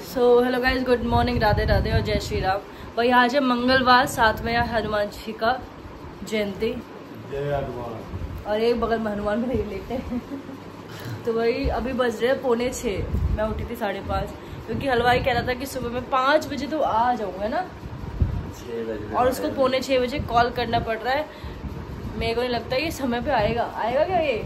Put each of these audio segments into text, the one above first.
सो hello guys, good morning, Radhe Radhe और जय श्री राम। भाई आज है मंगलवार, साथ में हनुमान जी का जयंती। जय हनुमान। और एक बगल में हनुमान भाई लेटे हैं। तो वही अभी बज रहे हैं 5:45। मैं उठी थी 5:30, क्योंकि हलवाई कह रहा था कि सुबह में 5 बजे तो आ जाऊंगा ना, 6 बजे और उसको 5:45 बजे कॉल करना पड़ रहा है। मेरे को नहीं लगता ये समय पे आएगा क्या ये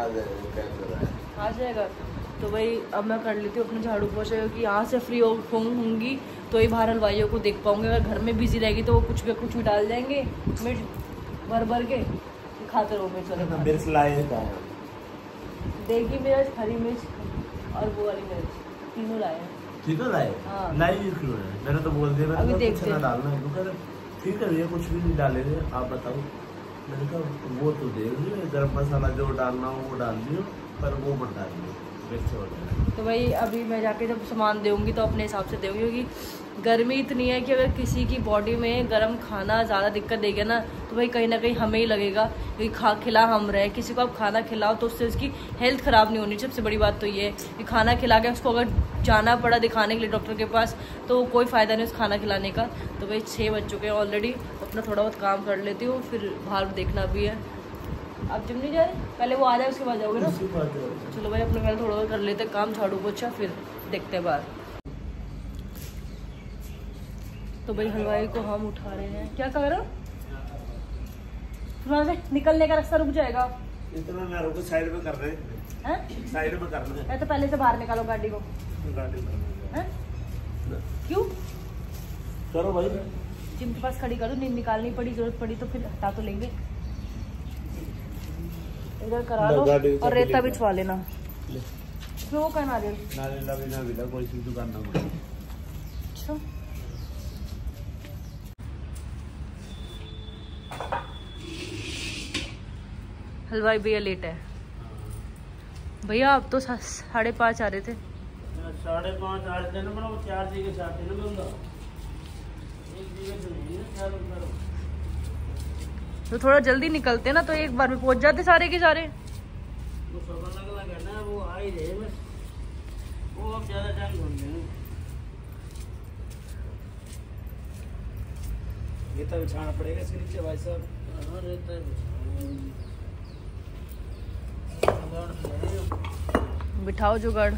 आ जाएगा। तो भाई अब मैं कर लेती हूँ अपने झाड़ू पोछा, क्योंकि यहाँ से फ्री होंगी तो ही बाहर हलवाइयों को देख पाऊंगी। अगर घर में बिजी रहेगी तो वो कुछ भी डाल देंगे, मिर्च भर के खाते रहो। मिर्च लाए देगी मिर्च, हरी मिर्च और वो वाली मिर्च, तीनों लाए हैं। ठीक है लाए। हाँ लाई क्यों है? मैंने तो बोल दिया अभी कुछ देखते ना हैं। डालना है। ठीक है भैया, कुछ भी नहीं डालेंगे, आप बताओ। मैंने कहा वो तो देख लियो, गरम मसाला जो डालना हो वो डाल लियो, पर वो मत डालियो। तो भाई अभी मैं जाके जब सामान दूँगी तो अपने हिसाब से दूँगी, क्योंकि गर्मी इतनी है कि अगर किसी की बॉडी में गर्म खाना ज़्यादा दिक्कत देगा ना, तो भाई कहीं ना कहीं हमें ही लगेगा। क्योंकि खिला हम रहे, किसी को आप खाना खिलाओ तो उससे उसकी हेल्थ ख़राब नहीं होनी। सबसे बड़ी बात तो ये है कि खाना खिला के उसको अगर जाना पड़ा दिखाने के लिए डॉक्टर के पास, तो कोई फ़ायदा नहीं उस खाना खिलाने का। तो भाई 6 बज चुके हैं ऑलरेडी, अपना थोड़ा बहुत काम कर लेती हूँ, फिर बाहर देखना भी है। आप जिम नहीं जा रहे? पहले वो आ जाए उसके बाद जाओगे ना? चलो भाई अपने पहले थोड़ा बहुत कर लेते काम, झाड़ू पोछा, फिर देखते हैं बाहर। तो भाई हलवाई को हम उठा रहे हैं। क्या कर रहे हो? वहाँ से निकलने का रास्ता रुक जाएगा। इतना ना रुको, साइड में कर रहे हैं। साइड में कर रहे हैं। तो पहले से बाहर निकालो गाड़ी को। क्यों? करो भाई, जिम के पास खड़ी कर दो, नहीं निकालनी पड़ी, जरूरत पड़ी तो फिर हटा तो लेंगे। इधर करा लो और रेता बिछवा लेना। क्यों का नारियल कोई सी दुकान ना। अच्छा हलवाई भैया लेट है। भैया आप तो 5:30 आ रहे थे। 5:30 आ रहे थे ना, वो 4 जी के साथ ना बंदा एक जी तो नहीं है। तो थोड़ा जल्दी निकलते ना तो एक बार में पहुंच जाते सारे के सारे। वो सब अलग है ना, वो आ ही रहे बस, वो अब ज्यादा टाइम ढूंढ लेंगे। रेता बिछाना पड़ेगा इसके नीचे भाई साहब। रेता बिठाओ जुगाड़।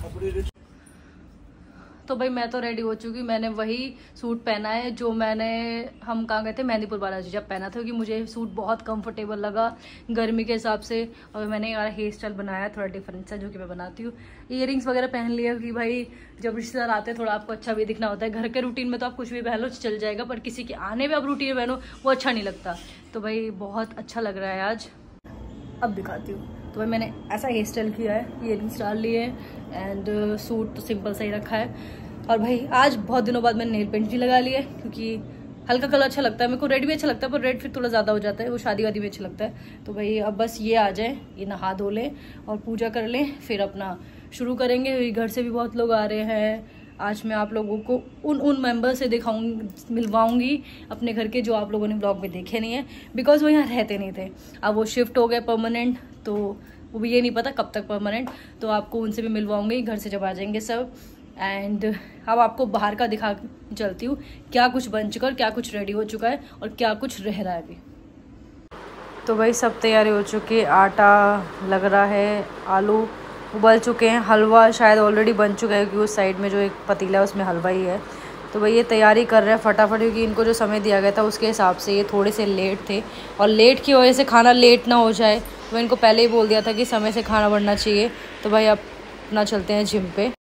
तो भाई मैं तो रेडी हो चुकी। मैंने वही सूट पहना है जो हम कहाँ गए थे, मेहंदीपुर बालाजी, जब पहना था, क्योंकि मुझे सूट बहुत कंफर्टेबल लगा गर्मी के हिसाब से। और मैंने यार हेयर स्टाइल बनाया थोड़ा डिफरेंट सा, जो कि मैं बनाती हूँ। इयररिंग्स वगैरह पहन लिया कि भाई जब रिश्तेदार आते हैं थोड़ा आपको अच्छा भी दिखना होता है। घर के रूटीन में तो आप कुछ भी पहन लो चल जाएगा, पर किसी के आने में आप रूटीन में पहनो वो अच्छा नहीं लगता। तो भाई बहुत अच्छा लग रहा है आज। अब दिखाती हूँ। तो भाई मैंने ऐसा हेयर स्टाइल किया है, इयररिंग्स डाल लिए एंड सूट तो सिंपल सा ही रखा है। और भाई आज बहुत दिनों बाद मैंने नेल पेंट भी लगा लिया है, क्योंकि हल्का कलर अच्छा लगता है मेरे को। रेड भी अच्छा लगता है, पर रेड फिर थोड़ा ज़्यादा हो जाता है, वो शादी वादी में अच्छा लगता है। तो भाई अब बस ये आ जाए, ये नहा धो लें और पूजा कर लें, फिर अपना शुरू करेंगे। घर से भी बहुत लोग आ रहे हैं। आज मैं आप लोगों को उन मेंबर से मिलवाऊंगी अपने घर के, जो आप लोगों ने ब्लॉग में देखे नहीं है, बिकॉज वो यहाँ रहते नहीं थे। अब वो शिफ्ट हो गए परमानेंट, तो वो भी ये नहीं पता कब तक परमानेंट। तो आपको उनसे भी मिलवाऊंगी घर से जब आ जाएंगे सब। एंड अब आपको बाहर का दिखा चलती हूँ, क्या कुछ बन चुका है, क्या कुछ रेडी हो चुका है और क्या कुछ रह रहा है अभी। तो भाई सब तैयारी हो चुकी है, आटा लग रहा है, आलू उबल चुके हैं, हलवा शायद ऑलरेडी बन चुका है, क्योंकि उस साइड में जो एक पतीला है उसमें हलवा ही है। तो भाई ये तैयारी कर रहे हैं फटाफट, क्योंकि इनको जो समय दिया गया था उसके हिसाब से ये थोड़े से लेट थे, और लेट की वजह से खाना लेट ना हो जाए, तो मैं इनको पहले ही बोल दिया था कि समय से खाना बनना चाहिए। तो भाई अब अपना चलते हैं जिम पे।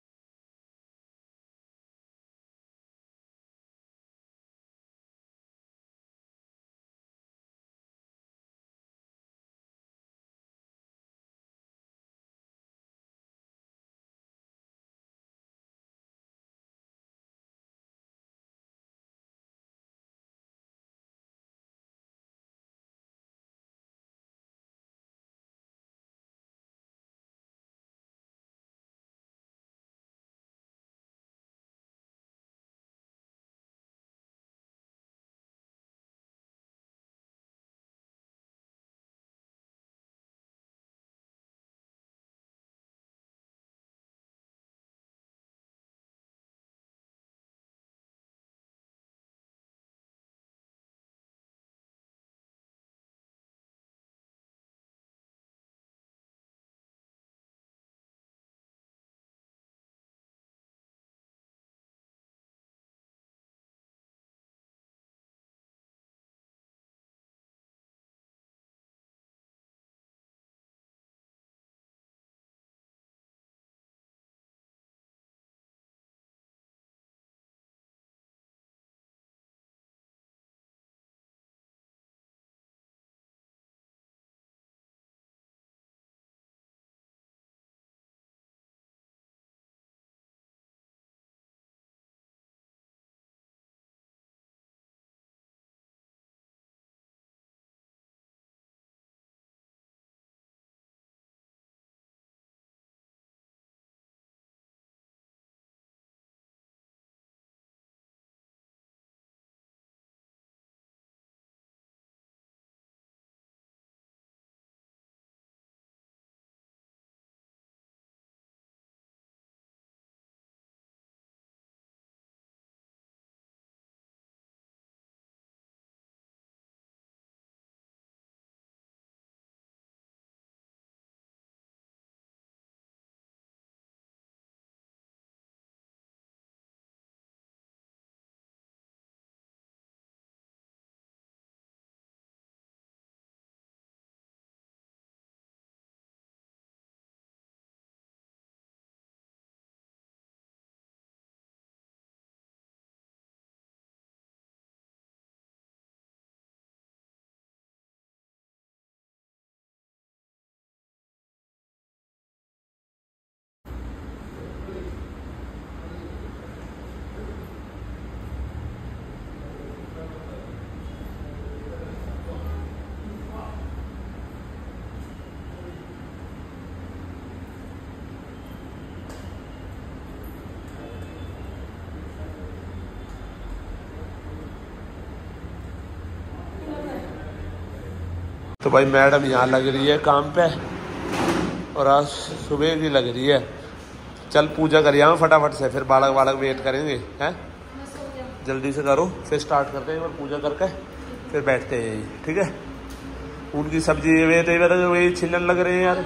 तो भाई मैडम यहाँ लग रही है काम पे और आज सुबह की लग रही है। चल पूजा कर यहाँ फटाफट से, फिर बालक वेट करेंगे हैं। जल्दी से करो फिर स्टार्ट करते हैं, पूजा करके फिर बैठते हैं यही, ठीक है। उनकी सब्जी वही छिलने लग रहे हैं यार।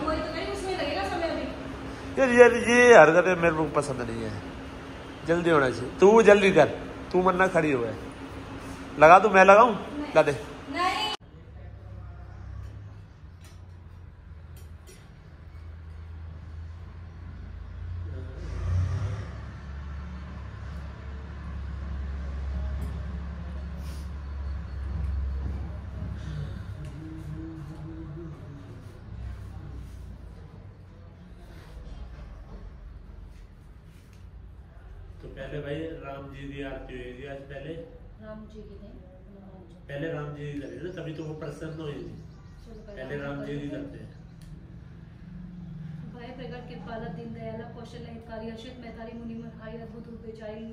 यार ये हरकतें मेरे को पसंद नहीं है, जल्दी होना चाहिए। तू जल्दी कर, तू मन्ना खड़ी हुआ है। लगा दूं, मैं लगाऊं? ला दे। तो पहले भाई राम जी की आरती हुई आज, पहले राम जी की पहले राम जी की करें ना, तभी तो वो प्रसन्न हुई थी। पहले राम जी की करते हैं। भय प्रकट कृपाला दीन दयाला कौशल हितकारी अश्वित मैतारी मुनि हाई अद्भुत रूप बेचारी।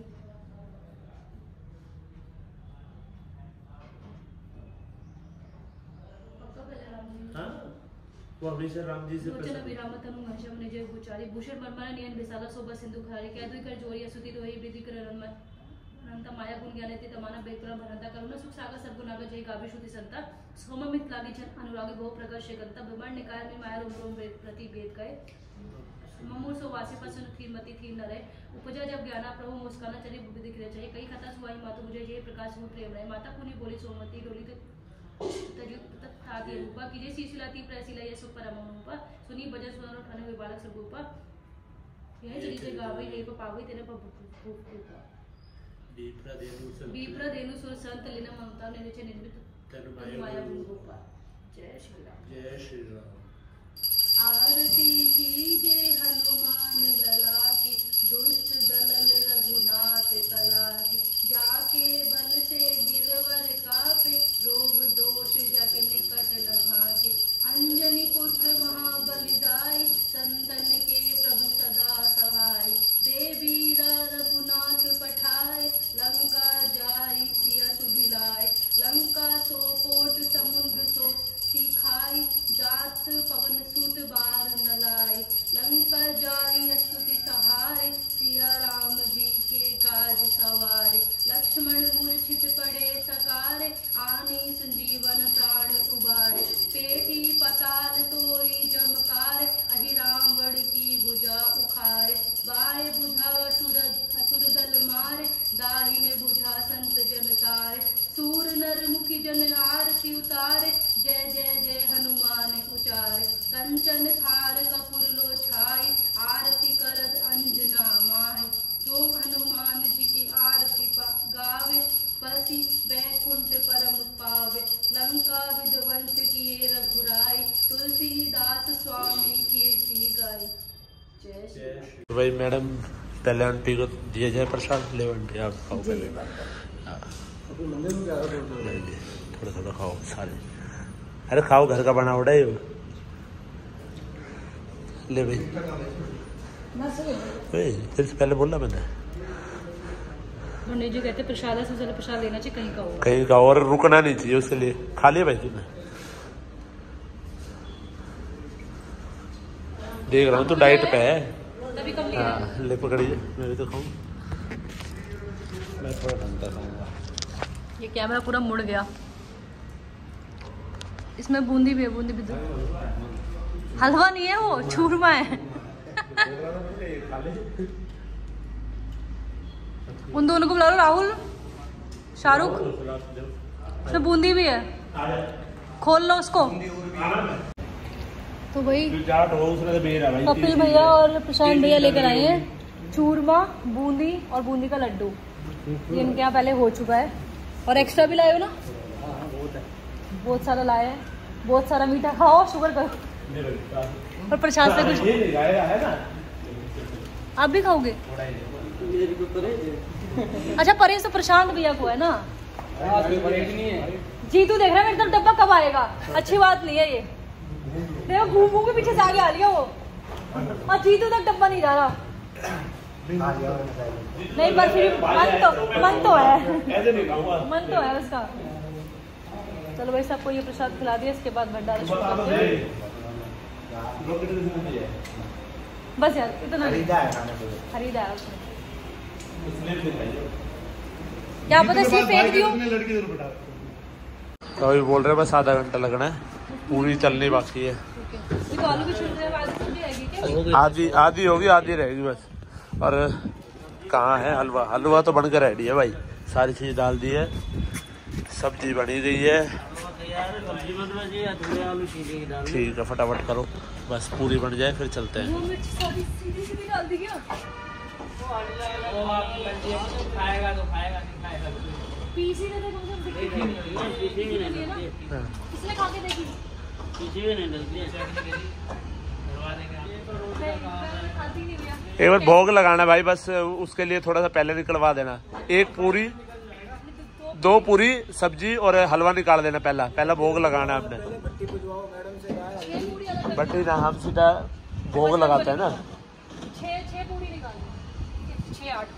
हाँ वो हमेशा राम जी से वचन विराम तनु घनश्याम निजय गुचारी भूषण मर्मण नियन विशाला शोभा सिंधु खारी कै दुई कर जोरी असुति दोही विधि कर रनमय अनंत माया गुण ज्ञानति तमाना बेकुला भरंता करुणा सुख सागर सद्गुणाग जय गावी श्रुति संता सोममित लागी जन अनुरागी बहु प्रकाश शेकंता ब्रह्मांड निकाय में माया रोम रोम प्रति वेद गए ममूर सो वासी पसन थीर मति थीर न रहे उपजा जब ज्ञाना प्रभु मुस्काना चले बुद्धि दिख रहे चाहिए कई कथा सुहाई मातु मुझे ये प्रकाश हो प्रेम रहे माता पुनि बोली सोमती डोली तजुताती रूपा कीजे शीशिलाती प्रसिला ये सुपर अमरूपा सुनी बजर सुनो ठाने हुए बालक सरगोपा यह चली से गावे हे पावे तेरे पर भूपा बीप्र देनु सुर संत लीना ममता निरचे निर्मित तनुमाया भूपा। जय श्री राम। जय श्री राम। आरती कीजे हनुमान लला की दुष्ट दलल रघुनाथ कला की जाके बल से गिरवर कापे रोग दोष जाके निकट न भाके अंजनी पुत्र महाबलिदाई संतन के प्रभु सदा सहाय देवी रघुनाथ पठाए लंका जाई सिया सुधिलाए लंका सो कोट समुद्र सो सिखाई जात पवन सुत बार न लाई लंका जाई स्तुति सहारे सिया राम जी के काज सवारे लक्ष्मण मूर्छित पड़े सकारे आनी संजीवन प्राण उबारे पेठी पताल तोरी जमकारे अहि रावण की भुजा उखारे बाय बुझा असुर दल मारे दाहिने बुझा संत जन तारे सूर नर मुखी जन आरती उतारे जय जय जय हनुमान उचारे कंचन थार कपूर लो छाई आरती करत अंजना माहे जो हनुमान जी की आरती गावे पसी बैकुंठ परम पावे लंका विध्वंस किए रघुराई तुलसीदास स्वामी कीर्ति गाई। जय श्री। भाई मैडम पहले आंटी को दिया जाए प्रसाद, ले आंटी आप खाओ पहले। थोड़ा थोड़ा खाओ सारे, अरे खाओ घर का बना उड़ा ले भाई। फिर से पहले बोला मैंने, जी कहते प्रसाद से चलो प्रसाद लेना चाहिए कहीं का हो, कहीं का और रुकना नहीं चाहिए, उसके लिए खा लिया भाई तूने। देख रहा हूँ तो डाइट पे है। हाँ ले पकड़िए, मैं भी तो खाऊं। मैं थोड़ा ढंग का खाऊंगा। ये कैमरा पूरा मुड़ गया। इसमें बूंदी भी है, बूंदी भी दो। हलवा नहीं है वो, चूरमा है। उन दोनों को बुला लो, राहुल शाहरुख। इसमें बूंदी भी है, खोल लो उसको। तो भाई कपिल भैया और प्रशांत भैया लेकर आए हैं चूरमा, बूंदी और बूंदी का लड्डू। ये इनके यहाँ पहले हो चुका है। और एक्स्ट्रा भी लाए हो ना? बहुत सारा लाए हैं, बहुत सारा मीठा खाओ, शुगर करो। और प्रसाद से कुछ आप भी खाओगे? अच्छा परहेज तो प्रशांत भैया को है ना। जीतू देख रहा है मेरी तरफ, डब्बा कब आएगा? अच्छी बात नहीं है ये। देखो घूम घूम के पीछे से आगे आ लिया वो, और जीतू तक डब्बा नहीं जा रहा। नहीं पर फिर मन तो है, मन तो है उसका। चलो भाई सबको ये प्रसाद खिला दिया, इसके बाद भंडारा शुरू करते हैं। बस यार इतना खरीदा है उसने, क्या पता सिर्फ फेंक दियो। तो अभी बोल रहे हैं बस आधा घंटा लगना है, पूरी चलनी बाकी है। आधी आधी होगी, आधी रहेगी बस। और कहाँ है हलवा? हलवा तो बनकर रेडी है भाई, सारी चीज़ डाल दी है, सब्जी बनी गई है। ठीक है फटाफट करो, बस पूरी बन जाए फिर चलते हैं। एक बार भोग लगाना भाई, बस उसके लिए थोड़ा सा पहले निकलवा देना। एक पूरी, 2 पूरी सब्जी और हलवा निकाल देना। पहला भोग लगाना आपने। बटी ना, हम सीधा भोग लगाते हैं ना। 6 पूरी निकाल 6 8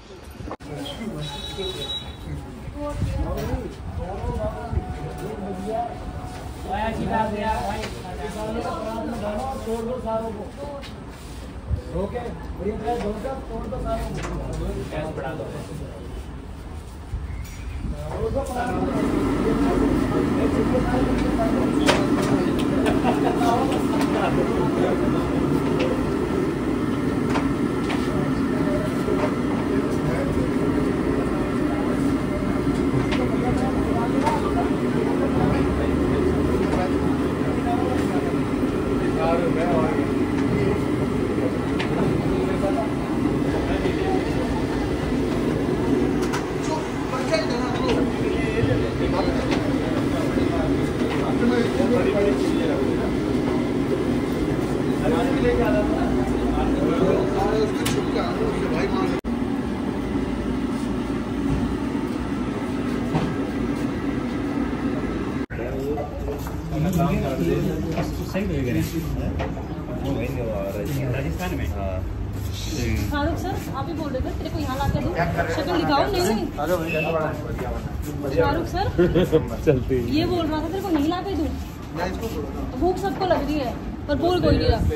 राजस्थान में। फारूक सर आप ही बोल रहे थे तेरे को यहाँ ला के दूँ, शक्ल दिखाओ। नहीं फारूक सर चलती ये बोल रहा था तेरे को नहीं ला के दूँ। भूख सबको लग रही है पर बोल कोई नहीं रहा।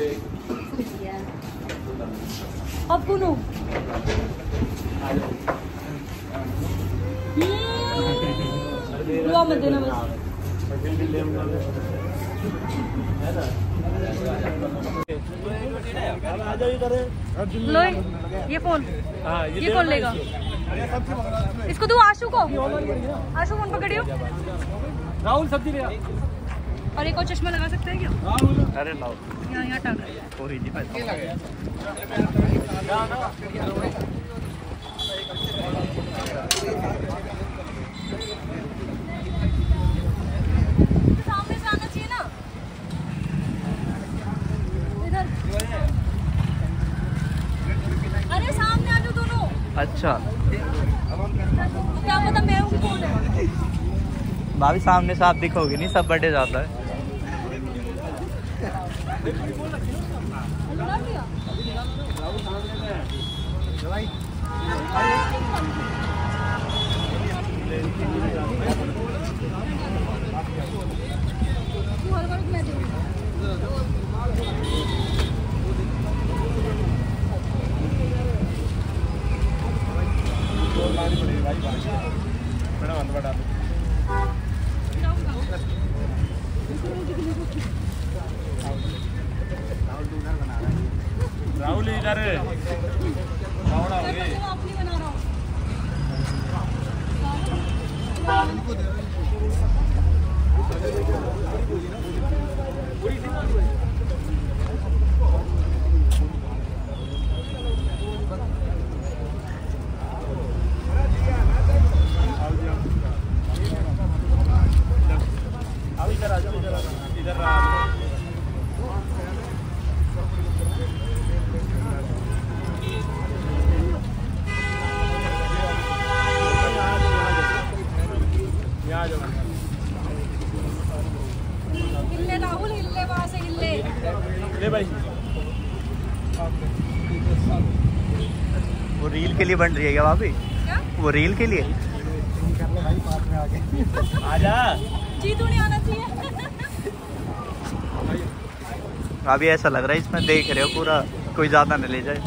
अब कुनो रुआ मत देना बस। लो ये फोन, ये कौन लेगा? इसको तू आशु को, आशु फोन पकड़ियो। राहुल सब्जी ले। और एक और चश्मा लगा सकते हैं क्या? अरे लाओ यहाँ टांग सामने से आना चाहिए ना इधर। अरे सामने आ जाओ दोनों। अच्छा क्या पता मैं हूँ कौन है। भाभी सामने से आप दिखोगे नहीं, सब बर्थडे जाता है। राहुल इधर हिल्ले राहुल हिल्ले, वहां से हिल्ले। ले भाई, वो रील के लिए बन रही है क्या भाभी? क्या? वो रील के लिए? आजा। जीतू नहीं आना चाहिए। अभी ऐसा लग रहा है इसमें देख रहे हो पूरा, कोई ज्यादा न ले जाए।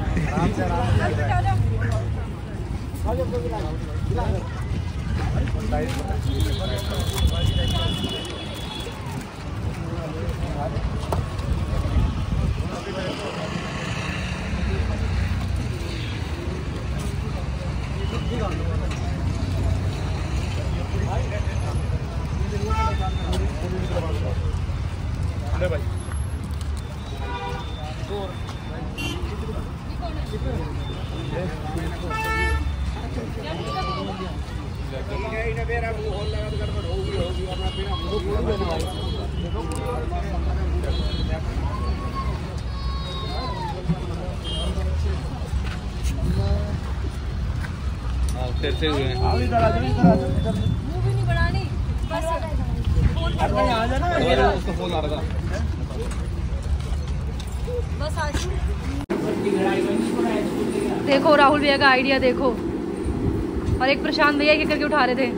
अरे भाई कैसे हुए हैं? मुंह भी नहीं बनानी बस फोन आ रहा था। बस आज देखो राहुल भैया का आइडिया देखो, और एक प्रशांत भैया के करके उठा रहे थे।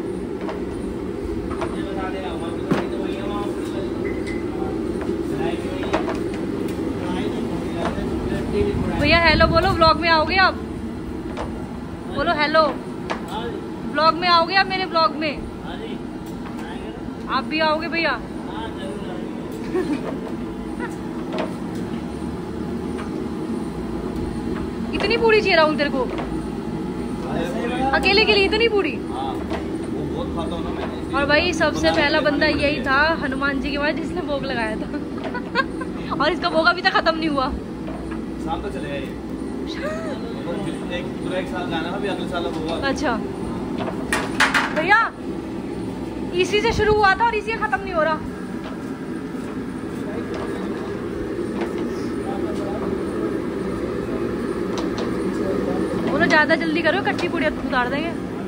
भैया हेलो बोलो, व्लॉग में आओगे आप? बोलो हेलो, व्लॉग में आओगे आप? मेरे व्लॉग में आप भी आओगे भैया? इतनी पूरी चाहिए राहुल तेरे को? अकेले के लिए इतनी पूरी? और भाई सबसे पहला बंदा यही था हनुमान जी के बाद जिसने भोग लगाया था। और इसका भोग अभी तक खत्म नहीं हुआ। शाम तक चलेगा ये। पूरा एक साल जाना है, अभी अगले साल होगा। अच्छा भैया, इसी से शुरू हुआ था और इसी से खत्म नहीं हो रहा। बोलो ज्यादा जल्दी करो, कच्ची पूड़ी उतार देंगे।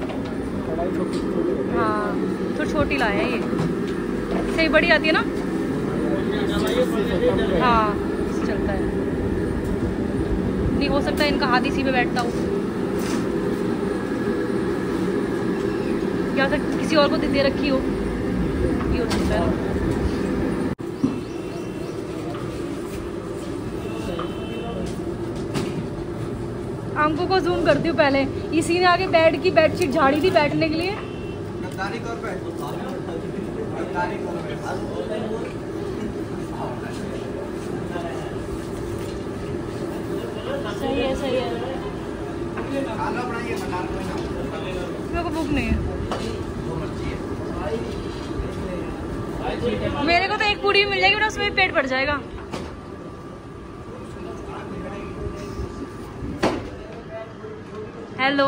हाँ तो छोटी लाए हैं ये, सही बड़ी आती है ना? हाँ चलता है, नहीं हो सकता इनका हाथ इसी पे बैठता हो, या फिर किसी और को दे रखी हो, ये हो सकता है। अंकों को जूम करती हूँ पहले, इसी ने आगे बेड की बेडशीट झाड़ी थी बैठने के लिए। सही है सही है, मेरे को भूख नहीं है। मेरे को तो एक पूरी भी मिल जाएगी ना, उसमें भी पेट भर जाएगा। हेलो,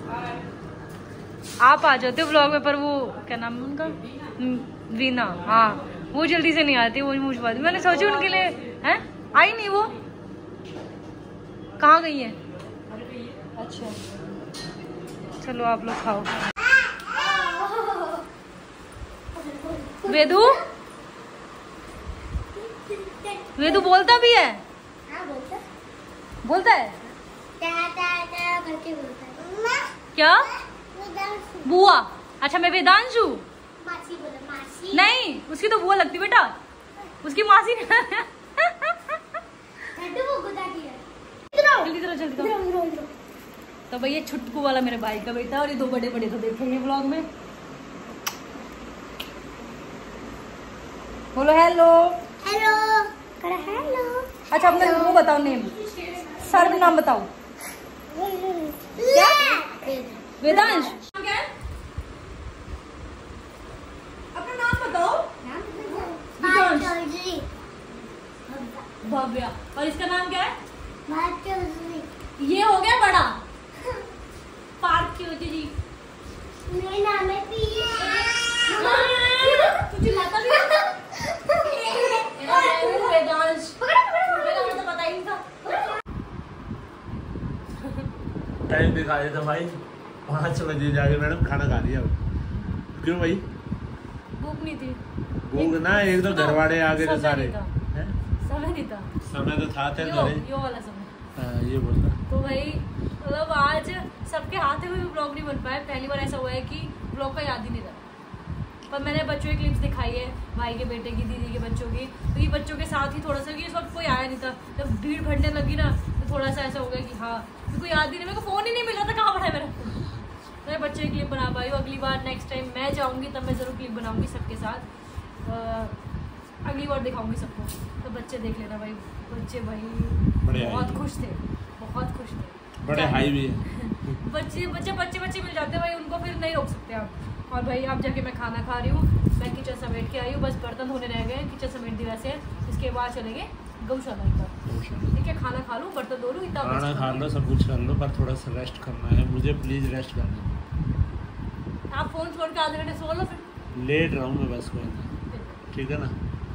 आप आ जाते हो व्लॉग में, पर वो क्या नाम है उनका, वीना, हाँ वो जल्दी से नहीं आती, वो मुझे बात मैंने सोची उनके लिए हैं, आई नहीं वो, कहाँ गई है? अच्छा चलो आप लोग खाओ। वेदू, वेदू बोलता भी है? बोलता है क्या? बुआ? अच्छा मैं वेदांशु? नहीं उसकी तो बुआ लगती बेटा, उसकी मासी। जल्दी करो जल्दी करो। तो भाई ये छुटकू वाला मेरे भाई का बेटा, और ये दो बड़े बड़े तो देखेंगे व्लॉग में। बोलो हेलो। Hello hello. अच्छा अपना वो बताओ, नेम, सर्व नाम बताओ। क्या? वेदांश। क्या है? अपना नाम बताओ। भव्या। और इसका नाम क्या है? ये हो गया बड़ा। पार्क की होती जी। मेरा नाम है पिया। तुझे लाता भी है? वेदांश। तो पता ही नहीं था। टाइम दिखा देता भाई, 5 बजे जाके मैडम खाना खा लिया। क्यों भाई? भूख नहीं थी। भूख ना, एक तो घर वाले आ गए थे सारे। समय नहीं था। समय तो था यो वाला समय। ये बोलना तो भाई मतलब आज सबके हाथ में भी ब्लॉग नहीं बन पाया। पहली बार ऐसा हुआ है कि ब्लॉग का याद ही नहीं रहा। पर मैंने बच्चों की क्लिप्स दिखाई है, भाई के बेटे की, दीदी के बच्चों की। तो ये बच्चों के साथ ही थोड़ा सा, ये सब कोई आया नहीं था, जब भीड़ भरने लगी ना तो थोड़ा सा ऐसा हो गया कि हाँ मेरे को याद ही नहीं, मेरे को फ़ोन ही नहीं मिला था, कहाँ पड़ा है मेरा फ़ोन। तो मैं बच्चे की क्लिप बना पाई हूँ। अगली बार नेक्स्ट टाइम मैं जाऊँगी तब मैं ज़रूर क्लिप बनाऊँगी सबके साथ, अगली बार दिखाऊँगी सबको। तो बच्चे देख लेना भाई, बच्चे भाई बहुत खुश थे, बहुत खुश थे, बड़े हाई भी है। बच्चे मिल जाते हैं भाई, उनको फिर नहीं रोक सकते आप। और भाई अब जाके मैं खाना खा रही हूँ, मैं किचन समेट के आई हूँ, बस बर्तन धोने रह गए, किचन समेट दी वैसे। इसके बाद चलेंगे गौशाला पर, ठीक है, खाना खा लूँ, बर्तन धो लूँ, इतना खाना खा लो, सब कुछ कर लो, पर थोड़ा सा रेस्ट करना है मुझे, प्लीज रेस्ट करना। आप फोन छोड़ के आधे घंटे सो लो, फिर लेट रहा हूँ मैं बस, कोई ठीक है ना।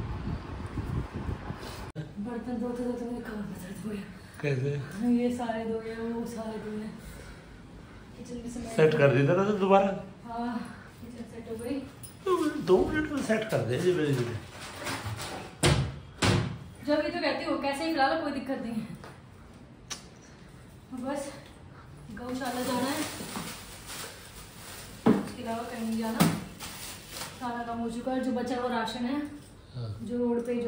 बर्तन धोते धोते मेरे कमर में दर्द हो गया। कैसे? ये सारे धोए, वो सारे धोए, किचन भी सेट कर दी था ना तो दोबारा। हाँ किचन सेट हो गई, 2 मिनट में सेट कर दे मेरे लिए। जब ये तो कहती हो कैसे ही खिला लो, कोई दिक्कत नहीं है। बस गौशाला जाना है, उसके अलावा कहीं नहीं जाना, सारा काम हो चुका है। जो बचा वो राशन है, जो रोड पे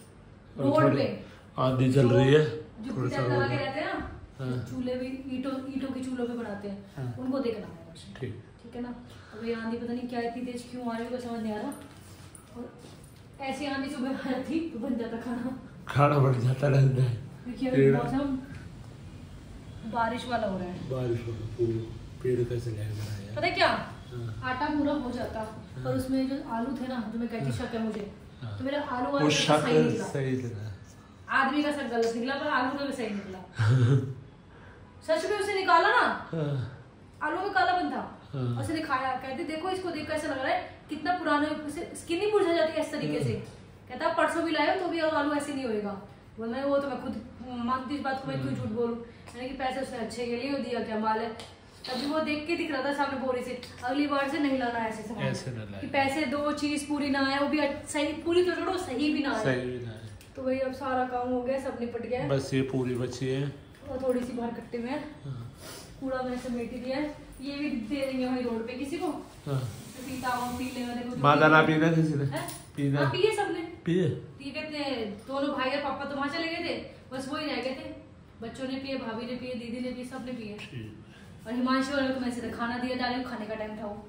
आंधी चल रही है, जो लगा के रहते हैं ना, चूल्हे भी ईटों के चूल्हों पे बनाते हैं, उनको देखना है राशन, ठीक है ना। अब ये आंधी पता नहीं क्या इतनी तेज क्यों आ रही है, समझ नहीं आ रहा। और ऐसी आंधी सुबह आ थी तो बन जाता खाना बन जाता रहता है। देखिए मौसम बारिश वाला हो रहा है, बारिश वाला, पेड़ कैसे लग रहा है। पता है क्या, आटा पूरा हो जाता, पर उसमें जो आलू थे ना, जो मैं कहती शक है मुझे, तो मेरा आलू सही लगा, आदमी का शक गलत निकला, पर आलू का भी सही निकला। सच में उसे निकाला ना, आलू में काला बन था, उसे दिखाया, कहते देखो इसको देख कैसे लग रहा है, कितना पुराना, स्किन नहीं मुरझा जाती इस तरीके से। कहता परसों भी लाए तो भी आलू ऐसे नहीं होएगा। बोला वो तो मैं खुद मानती इस बात को, मैं क्यों झूठ बोलूं, मैंने कि पैसे उसने अच्छे के लिए दिया, क्या माल है। तभी वो देख के दिख रहा था सामने बोरी से, अगली बार से नहीं लाना ऐसे सामान कि पैसे दो, चीज पूरी ना आए, वो भी सही, पूरी तो छोड़ो सही भी ना आए। तो वही अब सारा काम हो गया, सब निपट गया, बस ये पूरी बची है और थोड़ी सी बाहर कट्टे में कूड़ा मैंने समेट दिया है। ये भी दे देंगे वही रोड पे किसी को, पीता हो पी लेगा। माता ना पीना किसी ने, पीना पिए सबने पिए, कहते दोनों भाई और पापा तो वहां चले गए थे, बस वही रह गए थे, बच्चों ने पिए, भाभी ने पिए, दीदी ने पिए, सबने पिए। और हिमांशु वाले को मैंने खाना दिया, डाले खाने का टाइम था वो।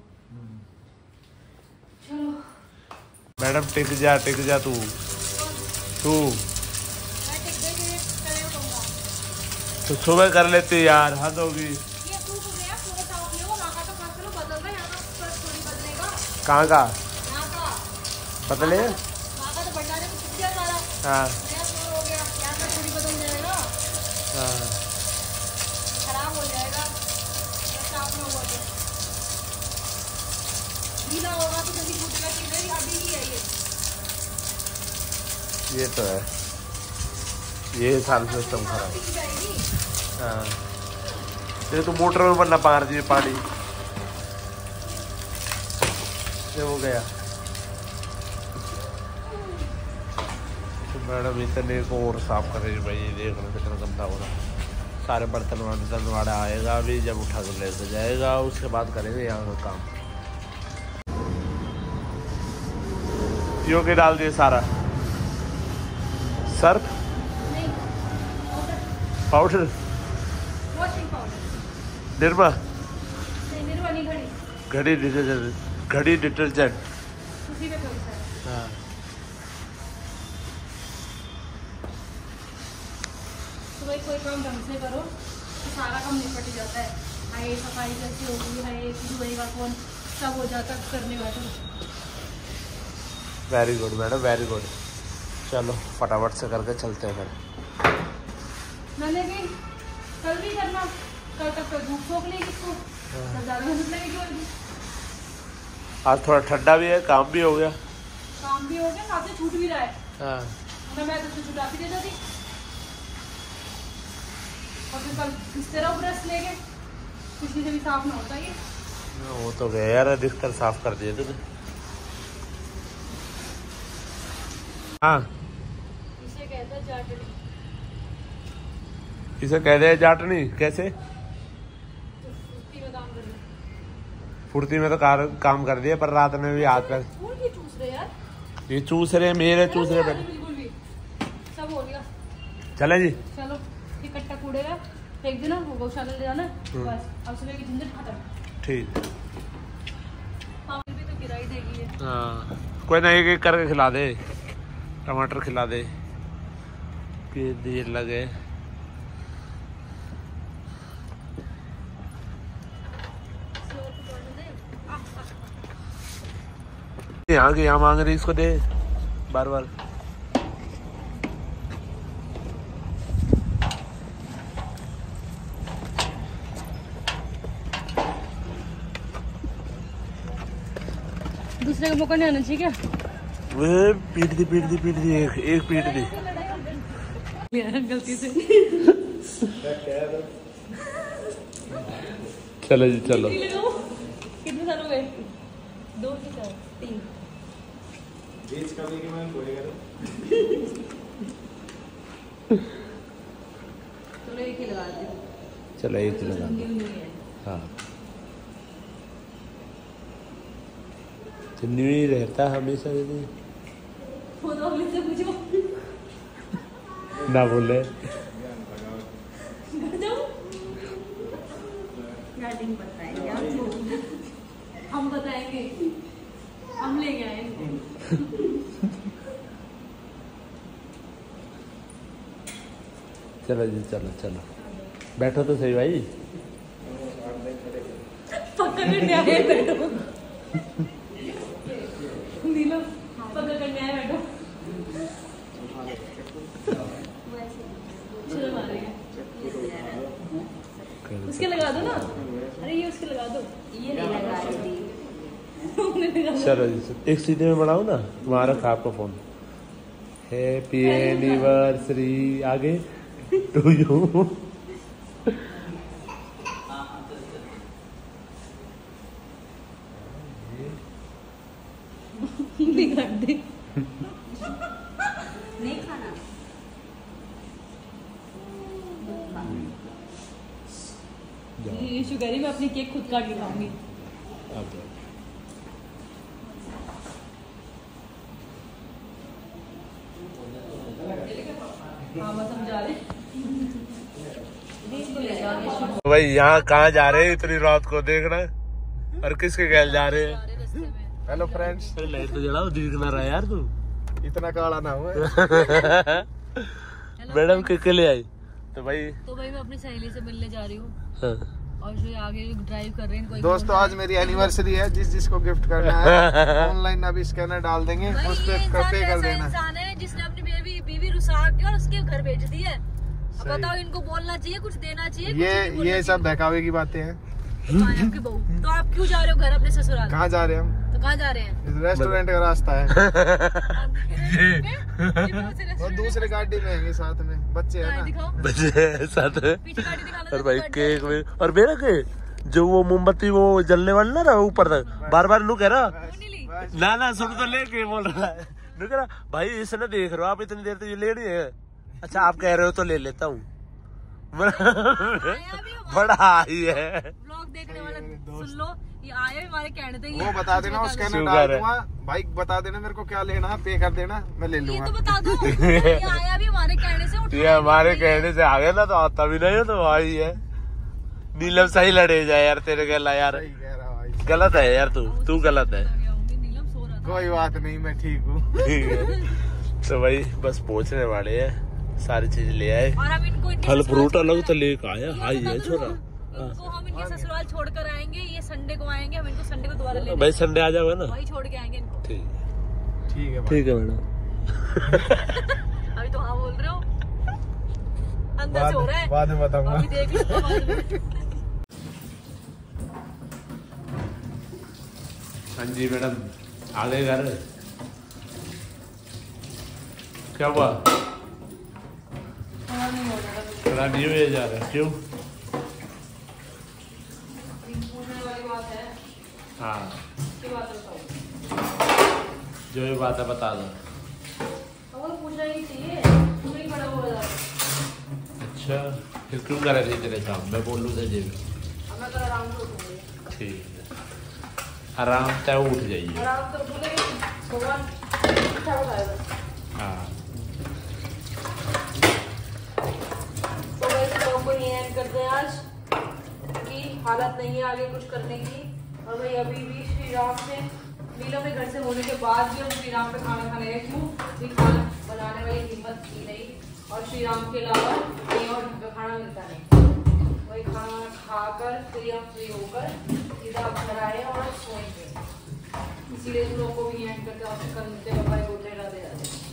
चलो मैडम टिक जा तू तो सुबह कर लेती यार, हद होगी। कहाँ का बदले? हाँ खराब हो जाएगा, गीला होगा तो जल्दी फूटेगा, चीजें अभी ही है ये तो है, ये साल सिस्टम खराब। हाँ ये तो मोटर में बनना पार दिए पानी, ये हो गया। तो मैडम इतने को और साफ कर रही भाई, ये देख लो कितना गंदा हो रहा है। सारे बर्तन वाड़ा आएगा अभी, जब उठा कर लेके जाएगा उसके बाद करेंगे यहाँ का काम। यो के डाल दिए सारा सर्फ पाउडर, निर्मा, घड़ी डिटर्जेंट। हाँ तो भाई कोई काम ढंग से करो तो सारा काम निपट जाता है। हाय सफाई कैसी होगी, हाय धोएगा कौन, सब हो जाता करने बैठो। Very good madam, very good. चलो फटाफट से करके चलते हैं फिर। मैंने भी कल भी करना, कल तक तो धूप सोख लेगी इसको, ज़्यादा मेहनत लगेगी। आज थोड़ा ठंडा भी है, काम भी हो गया, काम भी हो गया, साथ में छूट भी रहा है। हाँ मैं तो छुटा भी दे देती, और फिर कल इस तरह ब्रश लेके किसी से भी साफ ना होता ये। वो तो गया यार, अधिकतर साफ कर दिए थे। हाँ इसे कहते हैं जाटनी, इसे कहते हैं जाटनी। कैसे? तो फुर्ती में काम करना, फुर्ती में तो काम कर दिया, पर रात में भी हाथ पैर ये चूस रहे, मेरे चूस रहे बैठे। सब हो गया, चले जी, चलो इकट्ठा कूड़ेगा फेंक देना, वो गौशाला ले जाना बस। अब सुबह की झंझट खत्म। ठीक, भी तो गिराई देगी है। हाँ, कोई ना, एक करके खिला दे, टमाटर खिला दे कि देर लगे। यहाँ के यहाँ मांग रही, इसको दे बार बार। दूसरे का मौका नहीं आना चाहिए क्या? वे पीट दी एक पीट दी गलती से। चलो जी चलो। कितने साल हो गए? 2 से 4 3 बीच कभी की मैं कोई करो। चलो एक ही लगा दे। चलो एक ही लगा दे। हाँ, तो न्यू ही रहता हमेशा। यदि वो तो हमेशा पूछो ना बोले हम बताएंगे, हम लेके आएंगे। चलो जी चलो चलो, बैठो तो सही भाई। पक्का करने आए बैठो। नीलो पक्का करने आए बैठो। चलो मारेंगे, उसके लगा दो ना। अरे ये उसके लगा दो, ये नहीं लगा दी। चलो जी, एक सीधे में बढ़ाओ ना, तुम्हारा रखा आपका फोन। हैप्पी एनिवर्सरी आगे टू यू। नहीं खाना। ये शुगर है, मैं अपनी केक खुद काट के खाऊंगी। भाई यहाँ कहाँ जा रहे हैं इतनी रात को देखना, और किसके गैल जा रहे हैं? हेलो फ्रेंड्स, लाइट तो जलाओ, दिख ना रहा यार तू। इतना काला ना हुआ। मैडम के ले आई तो भाई मैं अपनी सहेली से मिलने जा रही हूँ। हाँ। और जो आगे ड्राइव कर रहे हैं। दोस्तों आज मेरी एनिवर्सरी है, जिसको गिफ्ट करना है ऑनलाइन अभी स्कैनर डाल देंगे, उस पे पे कर देना। इंसान है जिसने अपनी बीवी रुसा के और उसके घर भेज दी है। अब बताओ, इनको बोलना चाहिए, कुछ देना चाहिए? ये सब बहकावे की बातें हैं। आपकी बहू, तो आप क्यों जा रहे हो घर अपने ससुराल? कहाँ जा रहे हैं हम? तो कहाँ जा रहे हैं? रेस्टोरेंट का रास्ता है। और दूसरे गाड़ी में है साथ में, बच्चे है ना, बच्चे साथ में। पीछे गाड़ी दिखा लो। और भाई केक में, और मेरा के जो वो मोमबत्ती वो जलने वाला ना ऊपर तक, बार बार नू कह रहा ना सुन तो ले के बोल रहा है। नू कह रहा भाई इसे ना देख रहे हो आप, इतनी देर तो ये ले रही है। अच्छा आप कह रहे हो तो ले लेता हूँ। बड़ा ही है। व्लॉग देखने वाले सुन लो, ये आया हमारे कहने थे। वो बता देना, उसका ना डाल दूंगा भाई, बता देना मेरे को क्या लेना है, पे कर देना, मैं ले लूंगा। ये तो बता दो, ये आया भी हमारे कहने से। ये हमारे कहने से आ गया ना, तो आता भी नहीं है तो भाई है। नीलम सही लड़े जाए यार तेरे गला यार, गलत है यार, तू गलत है। कोई बात नहीं, मैं ठीक हूँ। तो भाई बस पहुंचने वाले हैं, सारी चीज ले आए, और हम इनको फल फ्रूट अलग तो लेकर आया। हाई है छोरा, इनको हम इनके ससुराल छोड़कर आएंगे, ये संडे को आएंगे, हम इनको संडे को दोबारा ले भाई संडे आ जाओगे ना, वही छोड़ के आएंगे इनको। ठीक है ठीक है मैडम। अभी तो हाँ बोल रहे हो, अंदर से हो रहा है, बाद में बताऊंगा। अभी देख लो बाद में। हाँ जी मैडम आ गए घर। क्या हुआ? खड़ा नहीं हुए जा रहा, क्यों? हाँ जो ये बात है बता दो। पूछना ही चाहिए, नहीं बड़ा हो रहा। अच्छा फिर क्यों कर रही तेरे साथ? मैं बोलूँ तो जी मैं तो आराम से उठूंगी। ठीक है। आराम से उठ जाइए। आराम से बोले भगवान अच्छा बताएगा। हाँ तो वैसे लोगों को ये एंड करते हैं आज कि हालत नहीं है आगे कुछ करने की। और भाई अभी भी श्री राम से नीलम के घर से होने के बाद भी हम श्री राम पे खाना खाने गए। क्यों भी खाना बनाने वाली हिम्मत की नहीं और श्री राम के अलावा कहीं और ढंग का खाना मिलता नहीं। वही खाना खाकर फिर हम फ्री होकर सीधा घर आए और सोएंगे। इसीलिए तुम लोग को भी एंड करते हैं। कल मिलते हैं। Bye, good night, Radhe Radhe.